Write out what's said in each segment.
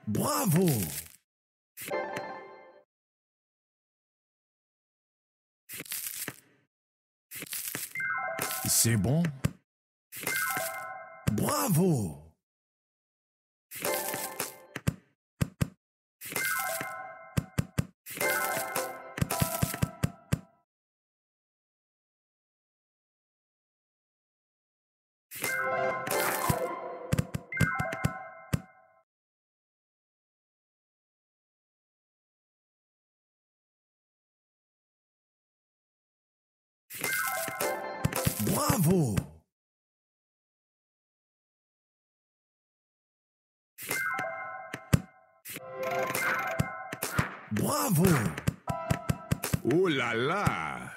Bravo! C'est bon? Bravo! Bravo! Bravo! Oh là là!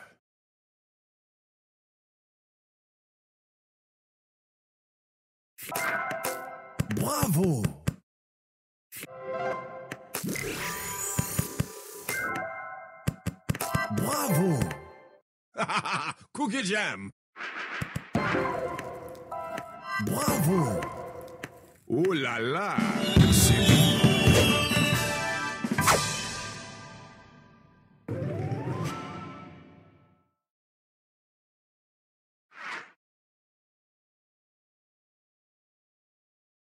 Bravo! Bravo! Cookie Jam! Bravo! Oh là là! C'est bon!